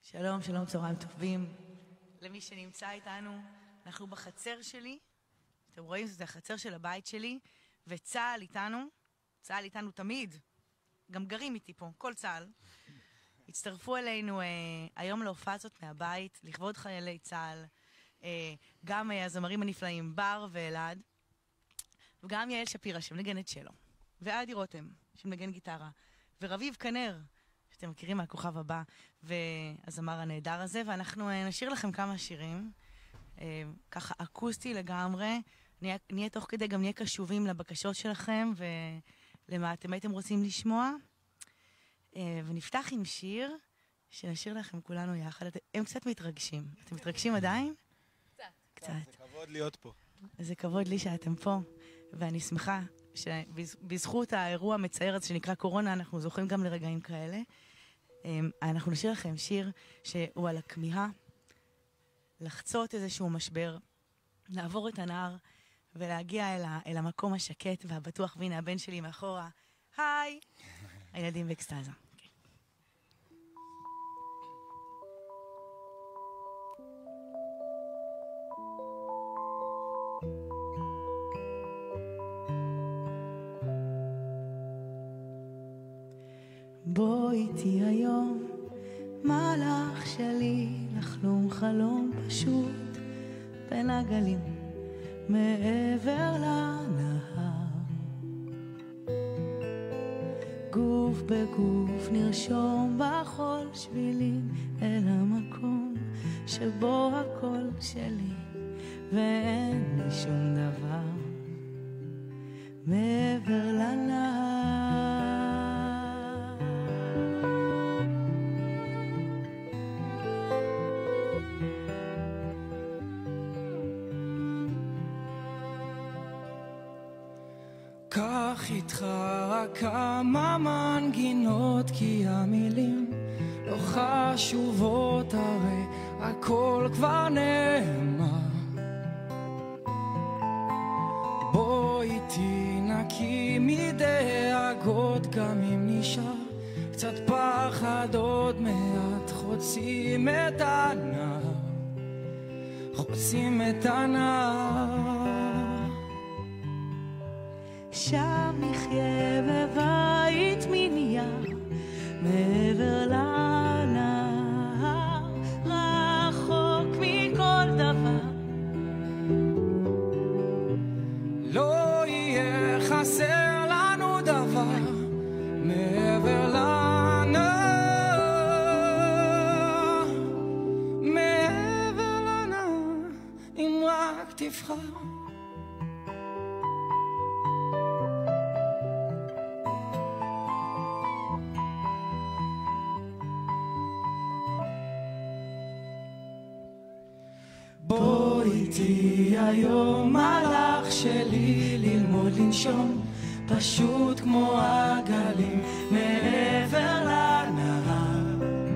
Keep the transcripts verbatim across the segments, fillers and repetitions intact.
שלום, שלום, צהריים טובים. למי שנמצא איתנו, אנחנו בחצר שלי. אתם רואים, זה החצר של הבית שלי, וצהל איתנו. צהל איתנו תמיד. גם גרים איתי פה, כל צהל. הצטרפו אלינו אה, היום להופעה הזאת מהבית, לכבוד חיילי צהל. אה, גם אה, הזמרים הנפלאים, בר ואלעד. וגם יעל שפירא, שמנגנת שלו. ועדי רותם, שמנגן גיטרה. ורביב כנר, שאתם מכירים מהכוכב הבא, והזמר הנהדר הזה. ואנחנו אה, נשאיר לכם כמה שירים, אה, ככה אקוסטי לגמרי. נהיה, נהיה תוך כדי, גם נהיה קשובים לבקשות שלכם, ולמה אתם הייתם רוצים לשמוע. אה, ונפתח עם שיר, שנשאיר לכם כולנו יחד. את, הם קצת מתרגשים. אתם מתרגשים עדיין? קצת. קצת. זה כבוד להיות פה. זה כבוד לי שאתם פה, ואני שמחה שבזכות האירוע המצער הזה שנקרא קורונה, אנחנו זוכים גם לרגעים כאלה. אנחנו נשאיר לכם שיר שהוא על הכמיהה, לחצות איזשהו משבר, לעבור את הנהר ולהגיע אל, ה, אל המקום השקט והבטוח. והנה הבן שלי מאחורה, היי, הילדים באקסטאזה. בוא איתי היום, מלאך שלי, לחלום חלום פשוט בין הגלים מעבר לנהר. גוף בגוף נרשום בחול שבילים אל המקום שבו הכל שלי ואין לי שום דבר מעבר לנהר. קח איתך רק כמה מנגינות, כי המילים לא חשובות, הרי הכל כבר נאמר. בוא איתי נקי מדאגות, גם אם נשאר קצת פחד, עוד מעט חוצים את הנהר, חוצים את הנהר. שם נחיה בבית מנייר מעבר לנהר, רחוק מכל דבר. לא יהיה חסר לנו דבר מעבר לנהר, מעבר לנהר, אם רק תבחר. בוא איתי היום מלאך שלי, ללמוד לנשום פשוט כמו הגלים מעבר לנהר.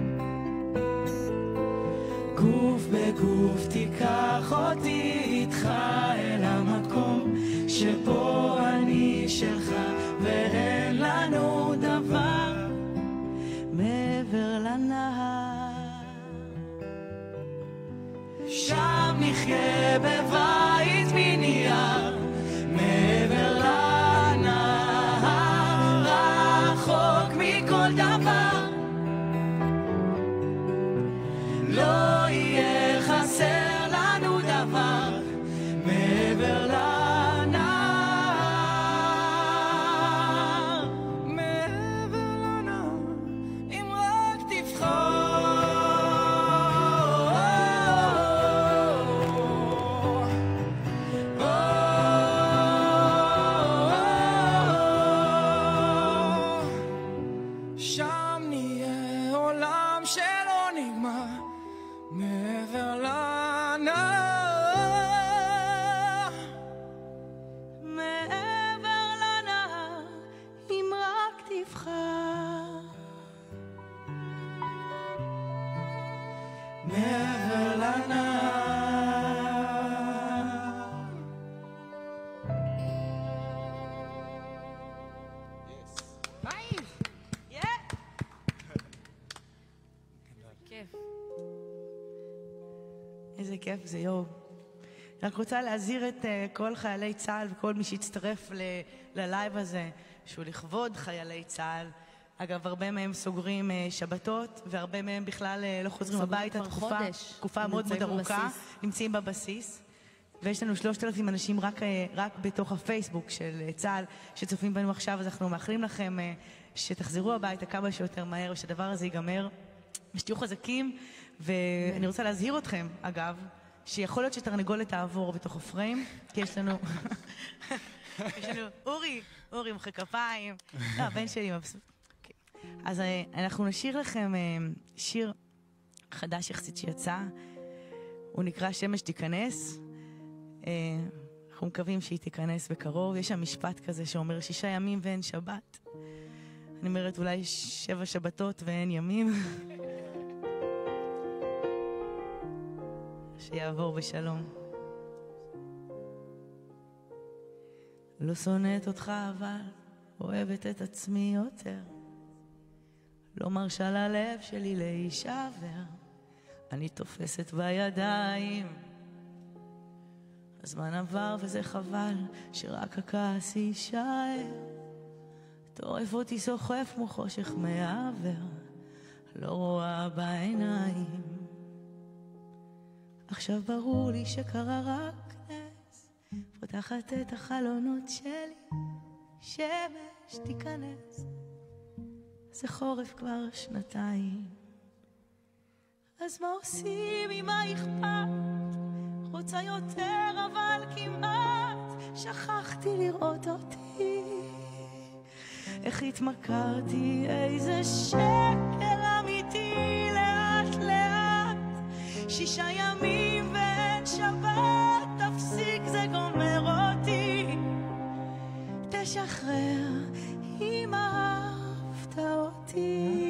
גוף בגוף תיקח אותי איתך אל המקום שבו אני שלך ואין לנו דבר מעבר לנהר. שם נחיה בבית מנייר מעבר לנהר, רחוק מכל איזה כיף זה יום. רק רוצה להזהיר את uh, כל חיילי צה"ל וכל מי שהצטרף ל- ללייב הזה, שהוא לכבוד חיילי צה"ל. אגב, הרבה מהם סוגרים uh, שבתות, והרבה מהם בכלל uh, לא חוזרים הביתה. תקופה, תקופה מאוד מאוד ארוכה, נמצאים בבסיס. ויש לנו שלושת אלפים אנשים רק, uh, רק בתוך הפייסבוק של uh, צה"ל שצופים בנו עכשיו, אז אנחנו מאחלים לכם uh, שתחזרו הביתה כמה שיותר מהר, ושהדבר הזה ייגמר, ושתהיו חזקים. ואני רוצה להזהיר אתכם, אגב, שיכול להיות שתרנגולת תעבור בתוך הפריים, כי יש לנו... יש לנו אורי, אורי מוחא כפיים. לא, הבן שלי מבסוט. אז אנחנו נשאיר לכם שיר חדש יחסית שיצא. הוא נקרא שמש תיכנס. אנחנו מקווים שהיא תיכנס בקרוב. יש שם משפט כזה שאומר שישה ימים ואין שבת. אני אומרת אולי שבע שבתות ואין ימים. שיעבור בשלום. לא שונאת אותך אבל אוהבת את עצמי יותר. לא מרשה ללב שלי להישבר. אני תופסת בידיים. הזמן עבר וזה חבל שרק הכעס יישאר. טורף אותי סוחף כמו חושך מעבר. לא רואה בעיניים. עכשיו ברור לי שקרה רק נס. פותחת את החלונות שלי, שמש תיכנס. זה חורף כבר שנתיים. אז מה עושים אם מה אכפת? רוצה יותר אבל כמעט שכחתי לראות אותי. איך התמכרתי, איזה שקר אמיתי. לאט לאט שישה ימים ואין שבת. תפסיק זה גומר אותי. תשחרר אם אהבת אותי.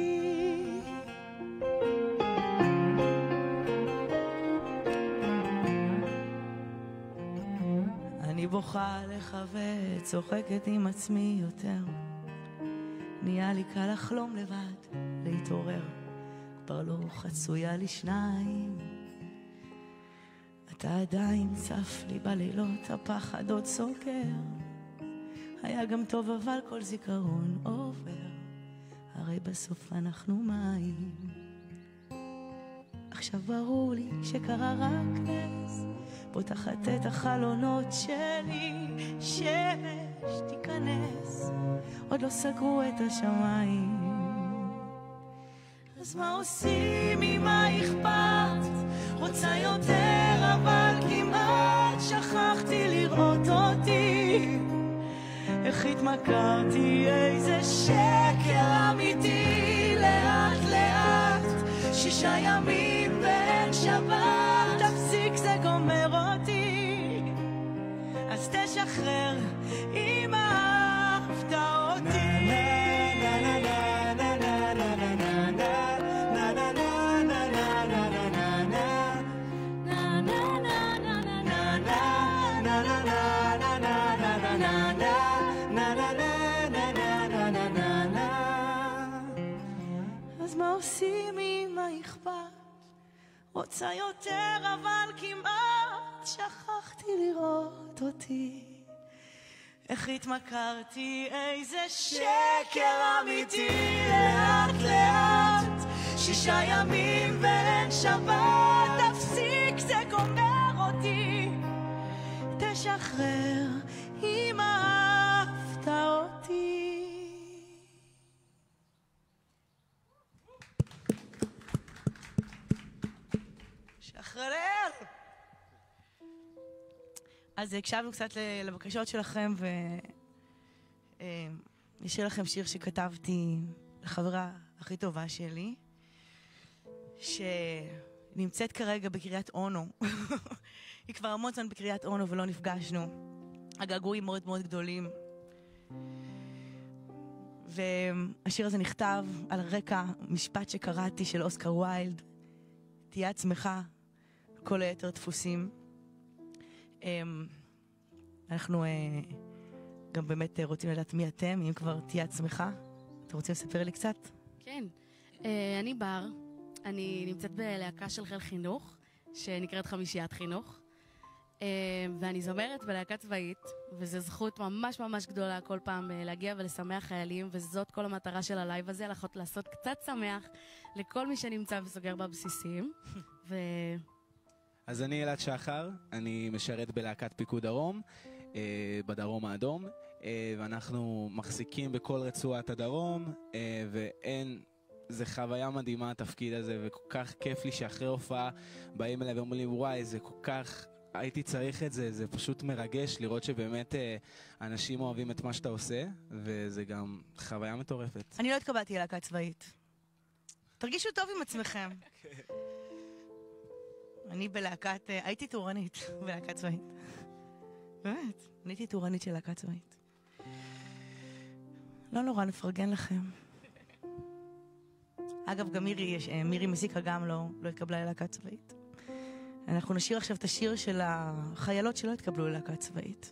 אני בוכה לך וצוחקת עם עצמי יותר. נהיה לי קל לחלום לבד, להתעורר. כבר לא חצויה לי שניים. אתה עדיין צף לי בלילות, הפחד עוד סוגר. היה גם טוב אבל כל זיכרון עובר. הרי בסוף אנחנו מים. עכשיו ברור לי שקרה רק נס. פותחת את החלונות שלי, שמש תיכנס. עוד לא סגרו את השמיים. אז מה עושים אם מה אכפת? רוצה יותר אבל כמעט שכחתי לראות אותי. איך התמכרתי, איזה שקר אמיתי. לאט לאט שישה ימים ואין שבת. תפסיק זה גומר אותי. אז תשחרר אם אהבת אותי. אז מה עושים אם מה אכפת? רוצה יותר אבל כמעט שכחתי לראות אותי. איך התמכרתי, איזה שקר אמיתי. לאט לאט שישה ימים ואין שבת. תפסיק זה גומר אותי. תשחרר אם אהבת אותי. שחרר. אז הקשבנו קצת לבקשות שלכם, ונשאיר לכם שיר שכתבתי לחברה הכי טובה שלי, שנמצאת כרגע בקריית אונו. היא כבר המון זמן בקריית אונו ולא נפגשנו. הגעגועים מאוד מאוד גדולים. והשיר הזה נכתב על רקע משפט שקראתי של אוסקר ויילד. תהיה עצמך, כל היתר דפוסים. אנחנו גם באמת רוצים לדעת מי אתם, אם כבר תהיה עצמך. אתם רוצים לספר לי קצת? כן. אני בר, אני נמצאת בלהקה של חיל חינוך, שנקראת חמישיית חינוך. ואני זמרת בלהקה צבאית, וזו זכות ממש ממש גדולה כל פעם להגיע ולשמח חיילים, וזאת כל המטרה של הלייב הזה, לעשות קצת שמח לכל מי שנמצא וסוגר בבסיסים. ו... אז אני אלעד שחר, אני משרת בלהקת פיקוד דרום, בדרום האדום, ואנחנו מחזיקים בכל רצועת הדרום, ואין... זה חוויה מדהימה התפקיד הזה, וכל כך כיף לי שאחרי הופעה באים אליי ואומרים לי, וואי, זה כל כך... הייתי צריך את זה, זה פשוט מרגש לראות שבאמת אה, אנשים אוהבים את מה שאתה עושה, וזה גם חוויה מטורפת. אני לא התקבלתי ללהקה צבאית. תרגישו טוב עם עצמכם. אני בלהקת... אה, הייתי טורנית בלהקה צבאית. באמת, אני הייתי טורנית של להקה צבאית. לא נורא, נפרגן לכם. אגב, גם מירי, יש, אה, מירי מסיקה גם לא, לא התקבלה ללהקה צבאית. אנחנו נשאיר עכשיו את השיר של החיילות שלא התקבלו ללהקה צבאית.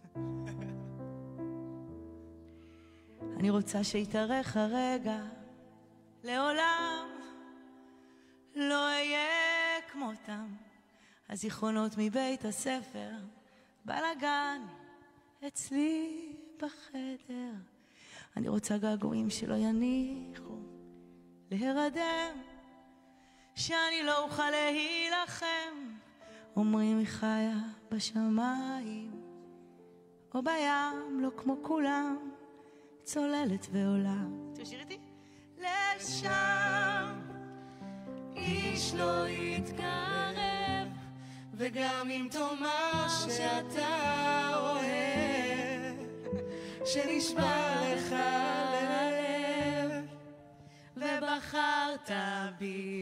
אני רוצה שיתארך הרגע, לעולם לא אהיה כמותם. הזיכרונות מבית הספר, בלגן אצלי בחדר. אני רוצה געגועים שלא יניחו להירדם, שאני לא אוכל להילחם. אומרים היא חיה בשמיים או בים, לא כמו כולם, צוללת ועולה. תשאיר איתי? לשם איש לא יתקרב, וגם אם תאמר שאתה אוהב, שנשבר לך ללב, ובחרת בי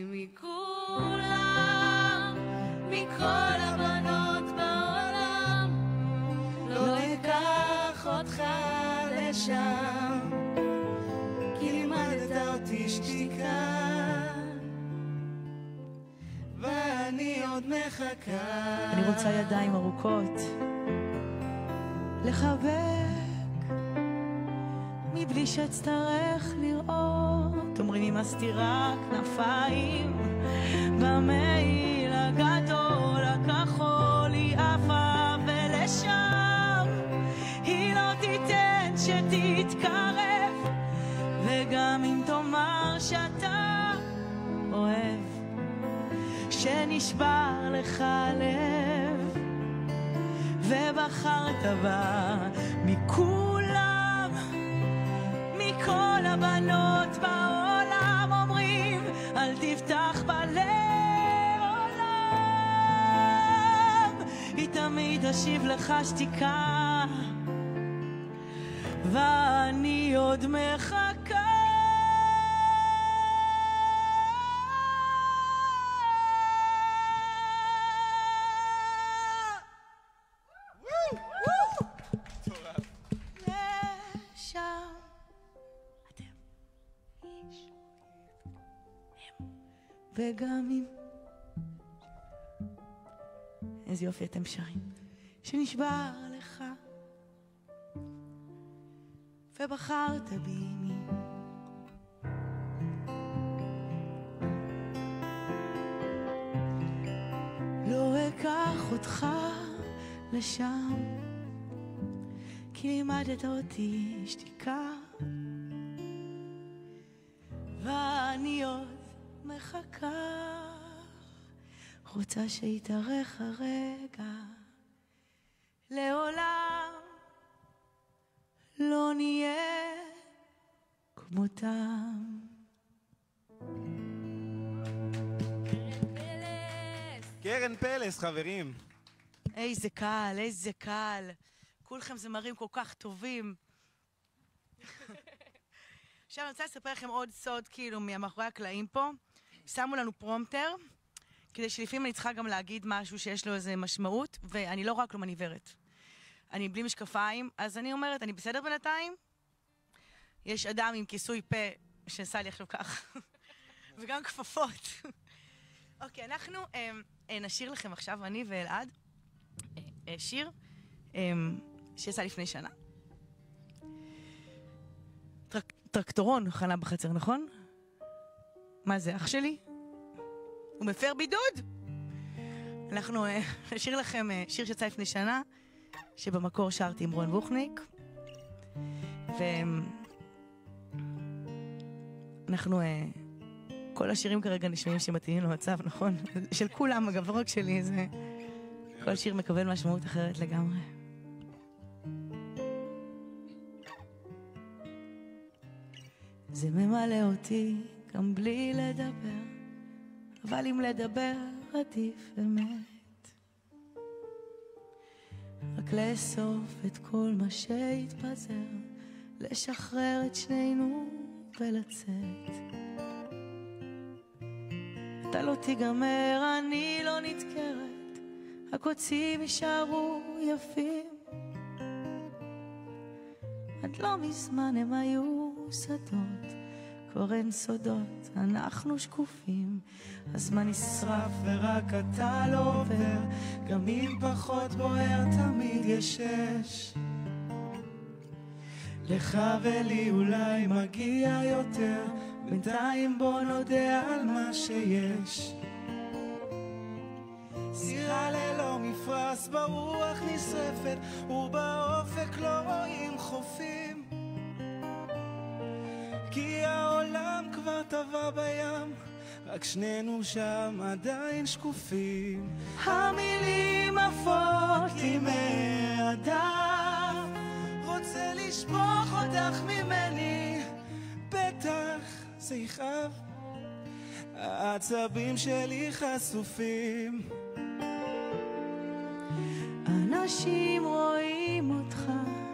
מכולם, מכל הבנות בעולם, לא אקח אותך לשם, כי לימדת אותי שתיקה, ואני עוד מחכה. אני רוצה ידיים ארוכות לחבק מבלי שאצטרך לראות. אומרים היא מסתירה כנפיים במעיל הגדול הכחול, היא עפה ולשם היא לא תיתן שתתקרב, וגם אם תאמר שאתה אוהב, שנשבר לך לב ובחרת בה מכולם, מכל הבנות בעולם. אומרים אל תפתח בלב עולם, היא תמיד תשיב לך שתיקה, ואני עוד מחכה. וגם אם... איזה יופי אתם שרים. שנשבר לך ובחרת בי מי. לא אקח אותך לשם, כי לימדת אותי שתיקה, ואני עוד מחכה, רוצה שיתארך הרגע, לעולם לא נהיה כמותם. קרן פלס, חברים. איזה קל, איזה קל. כולכם זמרים כל כך טובים. עכשיו אני רוצה לספר לכם עוד סוד, כאילו, מאחורי הקלעים פה. שמו לנו פרומטר, כדי שלפעמים אני צריכה גם להגיד משהו שיש לו איזה משמעות, ואני לא רק לא מניברת. אני בלי משקפיים, אז אני אומרת, אני בסדר בינתיים? יש אדם עם כיסוי פה שעשה לי עכשיו כך, וגם כפפות. אוקיי, אנחנו אה, אה, נשאיר לכם עכשיו, אני ואלעד, אה, אה, שיר אה, שיצא לפני שנה. טרק, טרקטורון חנה בחצר, נכון? מה זה, אח שלי? הוא מפר בידוד? אנחנו נשאיר לכם שיר שיצא לפני שנה, שבמקור שרתי עם רון בוכניק. ואנחנו, כל השירים כרגע נשמעים שמתאימים למצב, נכון? של כולם, אגב, לא רק שלי, זה... כל שיר מקבל משמעות אחרת לגמרי. זה ממלא אותי גם בלי לדבר, אבל אם לדבר עדיף אמת. רק לאסוף את כל מה שהתפזר, לשחרר את שנינו ולצאת. אתה לא תיגמר, אני לא נתקרת, הקוצים יישארו יפים. עד לא מזמן הם היו שדות, כבר אין סודות, אנחנו שקופים. הזמן נשרף ורק אתה לא עובר, גם אם פחות בוער תמיד יש אש. לך ולי אולי מגיע יותר, בינתיים בוא נודה על מה שיש. סירה ללא מפרש ברוח נשרפת, ובאופק לא רואים חופים, כי העולם כבר טבע בים, רק שנינו שם עדיין שקופים. המילים עפות לי מהדף, רוצה לשפוך אותך ממני, בטח זה יכאב, העצבים שלי חשופים. אנשים רואים אותך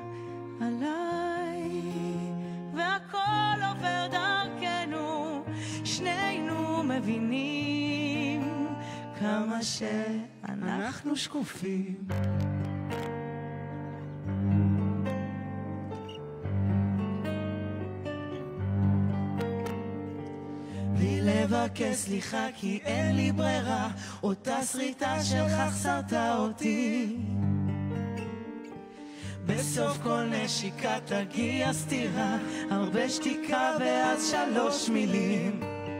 עליי, והכל עובר דרכנו, שנינו מבינים כמה שאנחנו שקופים. בלי לבקש סליחה כי אין לי ברירה, אותה שריטה שלך שרתה אותי. בסוף כל נשיקה תגיע סתירה, הרבה שתיקה ואז שלוש מילים.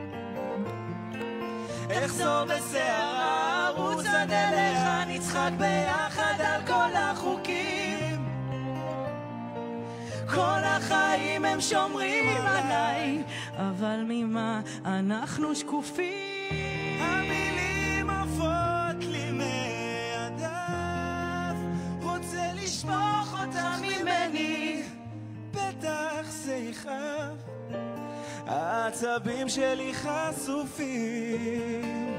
אחזור בסערה, רוץ עד אליך, נצחק ביחד על כל החוקים. כל החיים הם שומרים עליי, אבל ממה אנחנו שקופים? המילים עפות לי מהדף, רוצה לשפוך אותך ממני, בטח זה יכאב, העצבים שלי חשופים.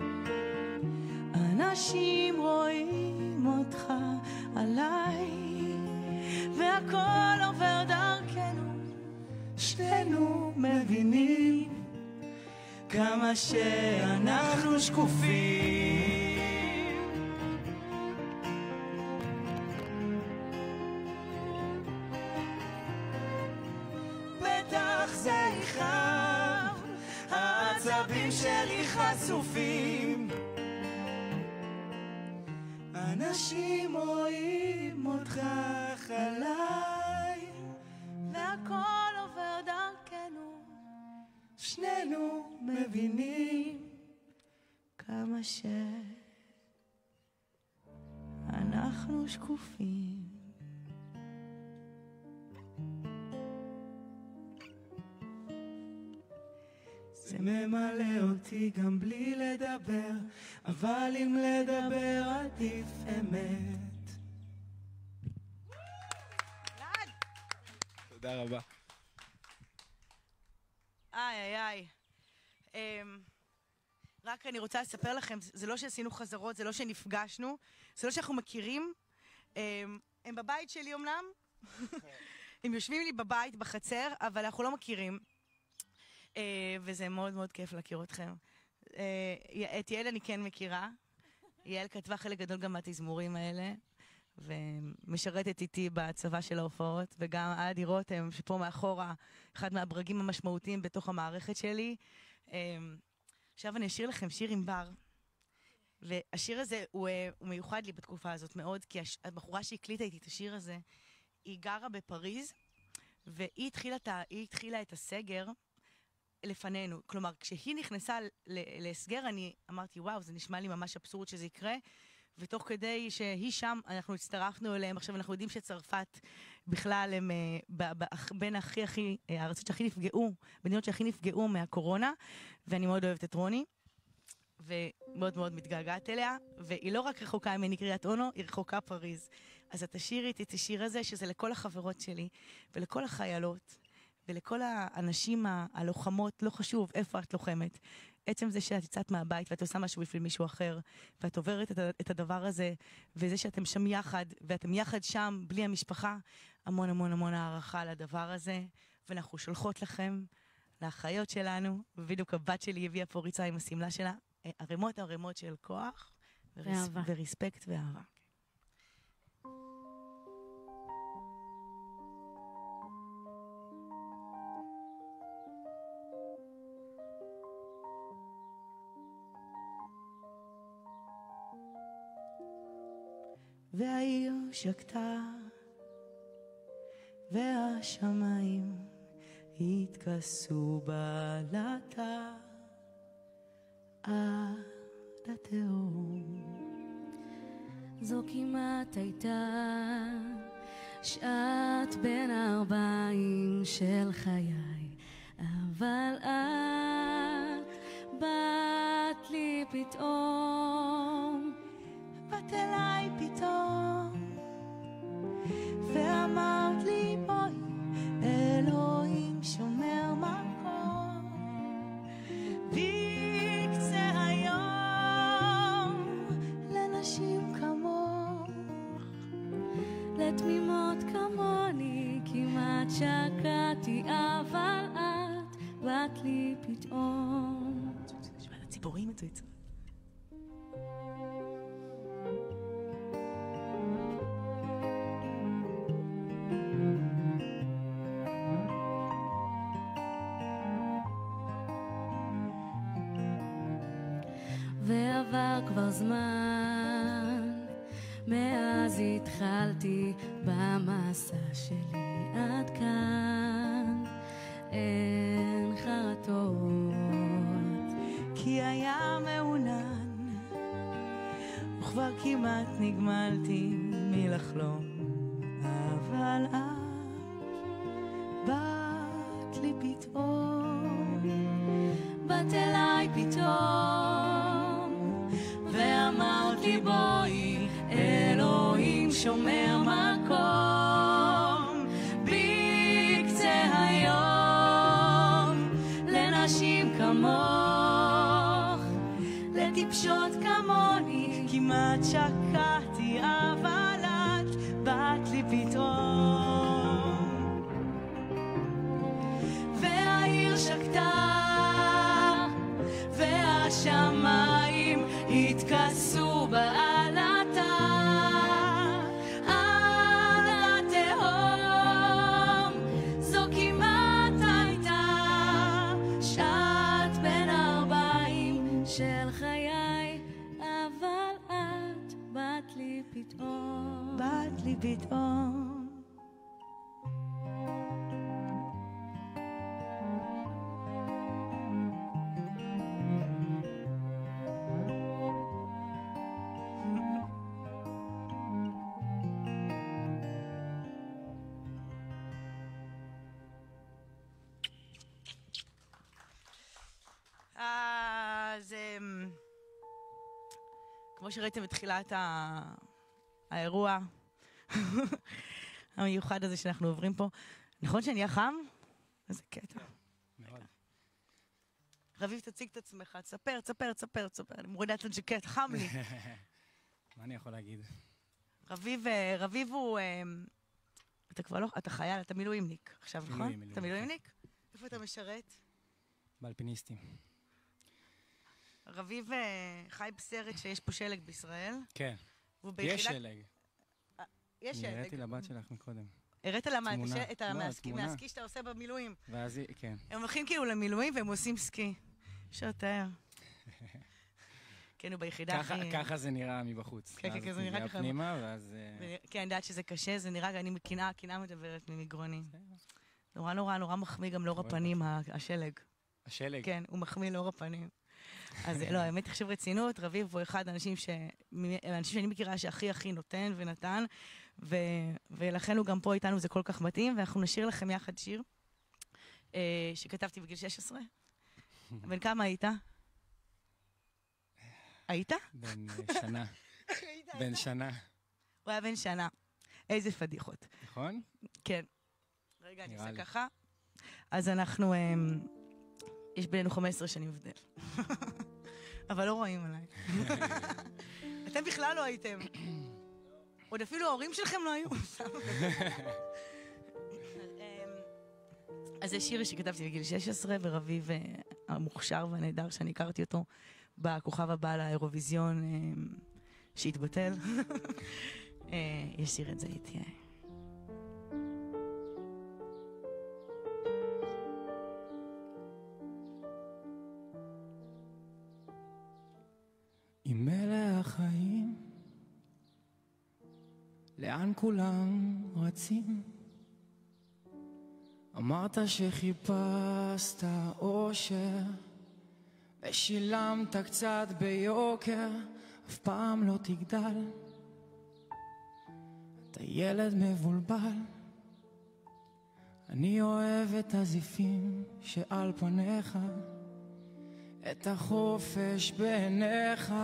אנשים רואים אותך עליי, והכל עובר דרכנו, שנינו מבינים כמה שאנחנו שקופים. בטח זה יכאב, העצבים שלי חשופים. אנשים רואים אותך עליי, והכל עובר דרכנו, שנינו מבינים כמה שאנחנו שקופים. זה ממלא אותי גם בלי לדבר, אבל אם לדבר עדיף אמת. תודה רבה. איי, איי, איי. Um, רק אני רוצה לספר לכם, זה לא שעשינו חזרות, זה לא שנפגשנו, זה לא שאנחנו מכירים. Um, הם בבית שלי אומנם, הם יושבים לי בבית, בחצר, אבל אנחנו לא מכירים. Uh, וזה מאוד מאוד כיף להכיר אתכם. Uh, את יעל אני כן מכירה. יעל כתבה חלק גדול גם מהתזמורים האלה, ומשרתת איתי בצבא של ההופעות, וגם עדי רותם, שפה מאחורה, אחד מהברגים המשמעותיים בתוך המערכת שלי. Um, עכשיו אני אשאיר לכם שיר עם בר, והשיר הזה הוא, הוא מיוחד לי בתקופה הזאת מאוד, כי הבחורה שהקליטה איתי את השיר הזה, היא גרה בפריז, והיא התחילה, היא התחילה את הסגר, לפנינו. כלומר, כשהיא נכנסה להסגר, אני אמרתי, וואו, זה נשמע לי ממש אבסורד שזה יקרה, ותוך כדי שהיא שם, אנחנו הצטרפנו אליהם. עכשיו, אנחנו יודעים שצרפת בכלל הם בין הכי הכי, הארצות שהכי נפגעו, מדינות שהכי נפגעו מהקורונה, ואני מאוד אוהבת את רוני, ומאוד מאוד מתגעגעת אליה, והיא לא רק רחוקה ממני קריית אונו, היא רחוקה פריז. אז את תשאירי את השיר הזה, שזה לכל החברות שלי, ולכל החיילות, ולכל האנשים הלוחמות, לא חשוב איפה את לוחמת. עצם זה שאת יצאת מהבית ואת עושה משהו בשביל מישהו אחר, ואת עוברת את הדבר הזה, וזה שאתם שם יחד, ואתם יחד שם בלי המשפחה, המון המון המון הערכה לדבר הזה, ואנחנו שולחות לכם, לאחיות שלנו, ובדיוק הבת שלי הביאה פה ריצה עם הסמלה שלה, ערימות ערימות של כוח, וריס, ורספקט ואהבה. והעיר שקטה, והשמיים התכסו בעלתה עד התהום. זו כמעט הייתה שעת בין הארבעים של חיי, אבל את באת לי פתאום, באת אליי פתאום, ואמרת לי בואי, אלוהים שומר מקום, בקצה היום לנשים כמוך, לתמימות כמוני כמעט שקעתי, אבל את באת לי פתאום. נשמע לציפורים את זה יצא. ועבר כבר זמן מאז התחלתי במסע שלי, עד כאן אין חרטות, כי היה מעונן וכבר כמעט נגמלתי מלחלום, אבל את באת לי פתאום, באת אליי פתאום, ואמרת לי בואי, אלוהים שומר מקום, בקצה היום לנשים כמוך, לטיפשות כמוני כמעט שקעתי, אבל את באת לי פתאום, והעיר שקטה והשמיים התכסו בעלתה עד התהום. זו כמעט הייתה שעת בין ארבעים של חיי, אבל את באת לי פתאום, באת לי פתאום. אז כמו שראיתם בתחילת האירוע המיוחד הזה שאנחנו עוברים פה, נכון שנהיה חם? איזה קטע. רביב, תציג את עצמך, תספר, תספר, תספר, תספר. אני מורידה את הג'קט, חם לי. מה אני יכול להגיד? רביב, רביב הוא, אתה כבר לא, אתה חייל, אתה מילואימניק עכשיו, נכון? אתה מילואימניק? איפה אתה משרת? באלפיניסטים. רביב חי בסרט שיש פה שלג בישראל. כן, יש שלג. יש שלג. אני הראיתי לבת שלך מקודם. הראת לה את המהסקי שאתה עושה במילואים. ואז, כן. הם הולכים כאילו למילואים והם עושים סקי. שוטר. כן, הוא ביחידה הכי... ככה זה נראה מבחוץ. כן, כן, זה נראה ככה. פנימה, ואז... כן, אני יודעת שזה קשה, זה נראה, אני קנאה, קנאה מדברת ממגרוני. נורא נורא נורא מחמיא גם לאור הפנים, השלג. השלג. כן, הוא מחמיא לאור הפנים. אז לא, האמת עכשיו רצינות, רביב הוא אחד האנשים ש... האנשים שאני מכירה שהכי הכי נותן ונתן, ו... ולכן הוא גם פה איתנו, זה כל כך מתאים, ואנחנו נשאיר לכם יחד שיר, אה, שכתבתי בגיל שש עשרה. בן כמה היית? היית? בן שנה. בן שנה. הוא היה בן שנה. איזה פדיחות. נכון? כן. רגע, אני עושה ככה. אז אנחנו... יש בינינו חמש עשרה שנים הבדל. אבל לא רואים עליי. אתם בכלל לא הייתם. עוד אפילו ההורים שלכם לא היו. אז זה שיר שכתבתי בגיל שש עשרה, ורביב המוכשר והנהדר שאני הכרתי אותו בכוכב הבא לאירוויזיון שהתבטל. ישיר את זה איתי. אם אלה החיים, לאן כולם רצים? אמרת שחיפשת אושר ושילמת קצת ביוקר, אף פעם לא תגדל, אתה ילד מבולבל. אני אוהב את הזיפים שעל פניך, את החופש בעיניך.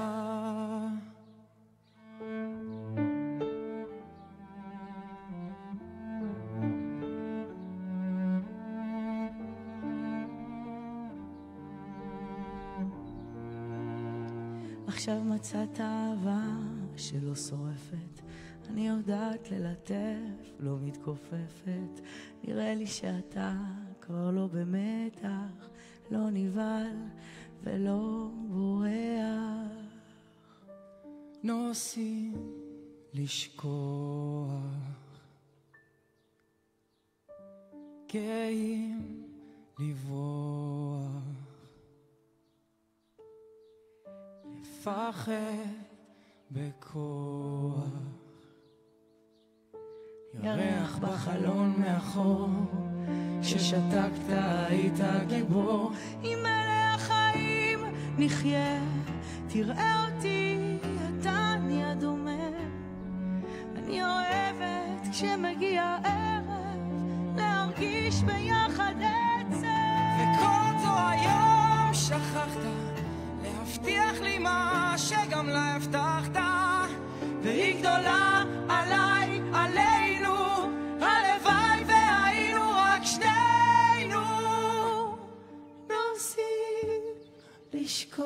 עכשיו מצאת אהבה שלא שורפת, אני יודעת ללטף, לא מתכופפת. נראה לי שאתה כבר לא במתח, לא נבהל ולא בורח. נוסעים לשכוח, גאים לברוח, לפחד בכוח, ירח בחלון מאחור, כששתקת היית גיבור. אם אלה החיים נחיה, תראה אותי, אתה נהיה דומם. אני אוהבת כשמגיע ערב, להרגיש ביחד עצב. וכל זו היום שכחת להבטיח לי מה שגם לה הבטחת, והיא גדולה עליי, עלינו, הלוואי והיינו רק שנינו. נוסעים לשכוח,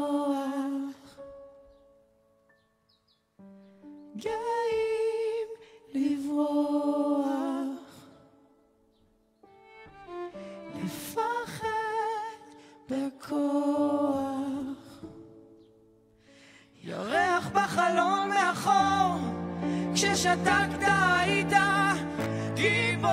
גאים לברוח, לפחד בכוח, ירח בחלון מאחור, כששתקת היית גיבור.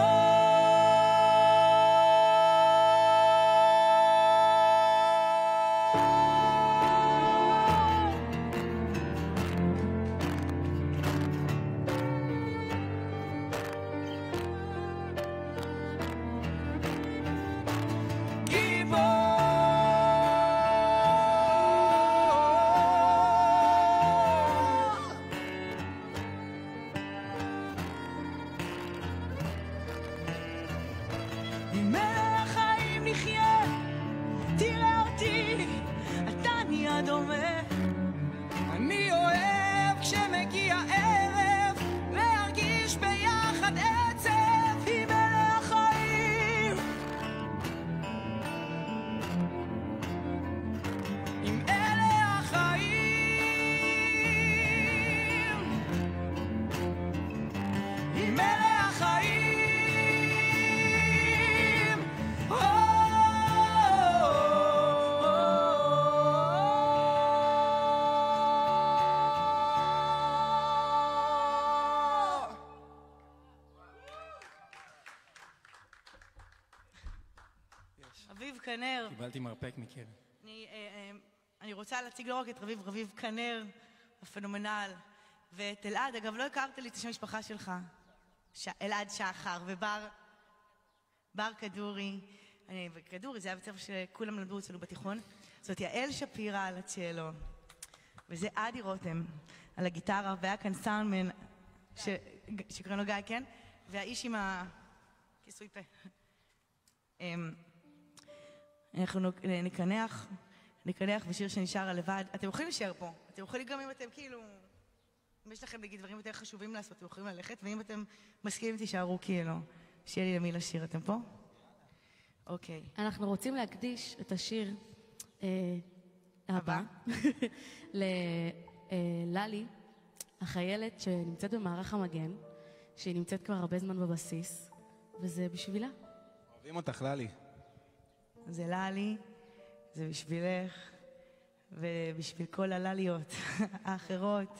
אם אלה החיים נחיה, תראה אותי, אתה נהיה דומה. אני אוהב כשמגיע ערב, להרגיש ביחד עצב. אם אלה החיים, אם אלה החיים, אם אלה החיים. רביב כנר. קיבלתי מרפק מקרן. אני, אה, אה, אני רוצה להציג לא רק את רביב, רביב כנר, הפנומנל, ואת אלעד. אגב, לא הכרת לי את השם המשפחה שלך. ש... אלעד שחר ובר בר כדורי. אני בכדורי, זה היה בית ספר שכולם למדו אצלנו בתיכון. זאת יעל שפירא על הצ'לו, וזה אדי רותם על הגיטרה, והיה כאן סאונדמן שקוראים לו גיא, כן? והאיש עם הכיסוי פה. אנחנו נקנח, נקנח בשיר שנשאר הלבד. אתם יכולים להישאר פה, אתם יכולים גם אם אתם כאילו... אם יש לכם נגיד דברים יותר חשובים לעשות, אתם יכולים ללכת, ואם אתם מסכימים תישארו כאילו, שיהיה לי למי לשיר. אתם פה? אוקיי. אנחנו רוצים להקדיש את השיר הבא לללי, החיילת שנמצאת במערך המגן, שהיא נמצאת כבר הרבה זמן בבסיס, וזה בשבילה. אוהבים אותך, ללי. זה ללי, זה בשבילך, ובשביל כל הלליות האחרות.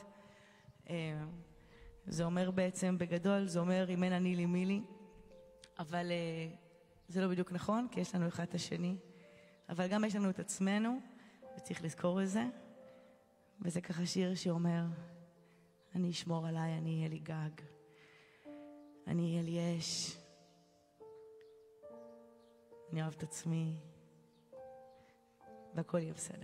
זה אומר בעצם בגדול, זה אומר אם אין אני לי מי לי, אבל זה לא בדיוק נכון, כי יש לנו אחד את השני, אבל גם יש לנו את עצמנו, וצריך לזכור את זה, וזה ככה שיר שאומר, אני אשמור עליי, אני אהיה לי גג, אני אהיה לי אש, אני אוהב את עצמי, והכל יהיה בסדר.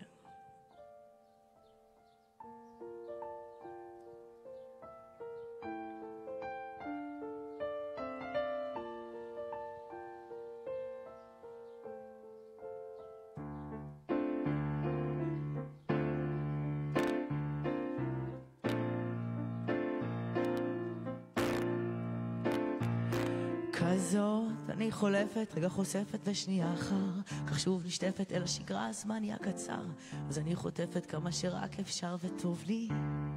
כזאת אני חולפת, רגע חושפת ושנייה אחר, כך שוב נשטפת אל השגרה, הזמן נהיה קצר, אז אני חוטפת כמה שרק אפשר וטוב לי.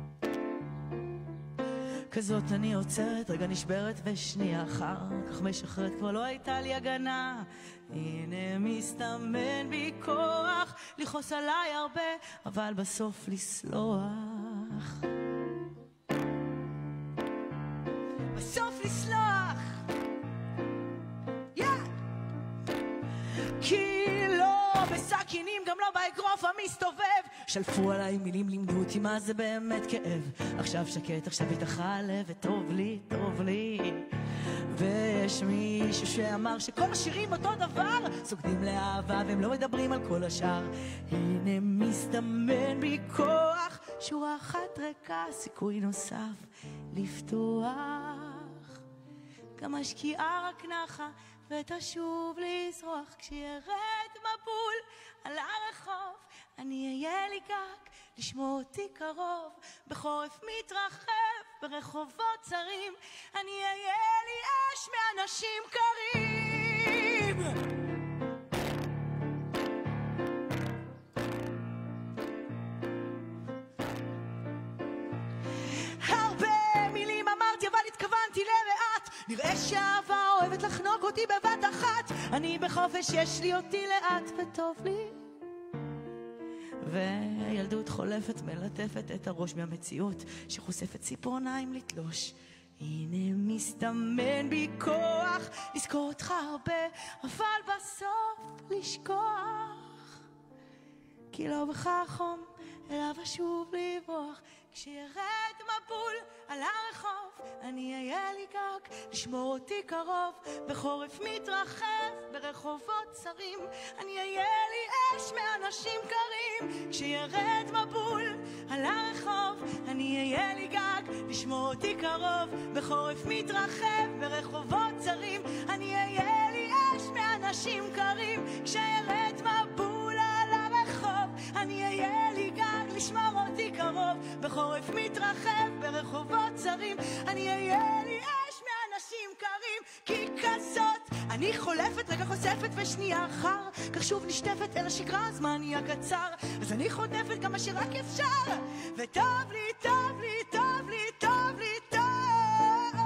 כזאת אני עוצרת, רגע נשברת ושנייה אחר, כך משחררת, כבר לא הייתה לי הגנה, הנה מסתמן בי כוח, לכעוס עליי הרבה, אבל בסוף לסלוח. בסוף לסלוח. כי לא בסכינים, גם לא באגרוף המסתובב, שלפו עליי מילים, לימדו אותי מה זה באמת כאב, עכשיו שקט, עכשיו איתך הלב, וטוב לי, טוב לי. ויש מישהו שאמר שכל השירים אותו דבר, סוגדים לאהבה והם לא מדברים על כל השאר. הנה מסתמן בי כוח, שורה אחת ריקה, סיכוי נוסף לפתוח. גם השקיעה רק נחה ותשוב לזרוח, כשירד מבול על הרחוב, אני אהיה לי גג, לשמוע אותי קרוב, בחורף מתרחב ברחובות צרים, אני אהיה לי אש מאנשים קרים. הרבה מילים אמרתי אבל התכוונתי למעט, נראה שהאהבה אוהבת לחנוק אותי בבת אחת, אני בחופש יש לי אותי לאט וטוב לי. והילדות חולפת מלטפת את הראש מהמציאות שחושפת ציפורניים לתלוש. הנה מסתמן בי כוח לזכור אותך הרבה, אבל בסוף לשכוח, כי לא בך חום אליו אשוב לברוח. כשירד מבול על הרחוב, אני אהיה לי גג, לשמור אותי קרוב, בחורף מתרחב ברחובות צרים, אני אהיה לי אש מאנשים קרים. כשירד מבול על הרחוב, אני אהיה לי גג, לשמור אותי קרוב, בחורף מתרחב ברחובות צרים, אני אהיה לי אש מאנשים קרים. כשירד מבול על הרחוב, אני אהיה לי גג, לשמור אותי קרוב, בחורף מתרחב ברחובות צרים, אני אהיה לי אש מאנשים קרים. כי כזאת אני חולפת, רגע חושפת ושנייה אחר, כך שוב נשטפת אל השגרה, הזמן נהיה קצר, אז אני חוטפת כמה שרק אפשר, וטוב לי, טוב לי, טוב לי, טוב לי, טוב.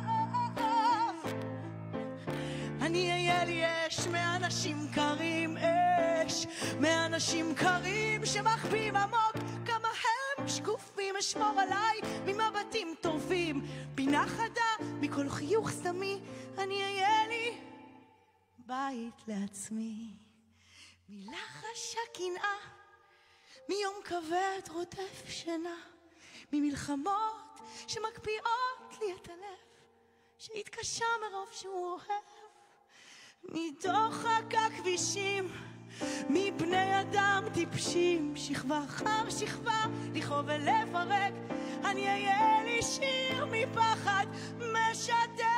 אני אהיה לי אש מאנשים קרים, אש מאנשים קרים שמחבים עמוק, כמה הם שקופים, אשמור עליי ממבטים טובים, פינה חדה מכל חיוך סתמי, אני אהיה לי בית לעצמי. מלחש הקנאה, מיום כבד רודף שינה, ממלחמות שמקפיאות לי את הלב, שהתקשה מרוב שהוא אוהב, מדוחק הכבישים, מבני אדם טיפשים, שכבה אחר שכבה, לכאוב ולפרק, אני אהיה לי שיר מפחד משתק.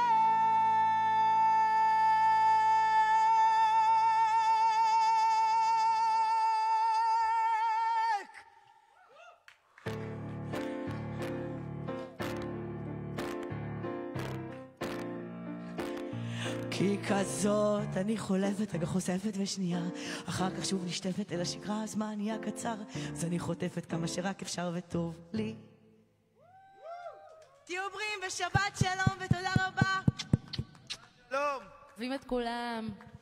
כי כזאת אני חולפת, רגע חושפת ושנייה, אחר כך שוב נשטפת אל השגרה, הזמן נהיה קצר, אז אני חוטפת כמה שרק אפשר וטוב לי. תהיו בריאים ושבת שלום ותודה רבה. שלום. אוהבים את כולם.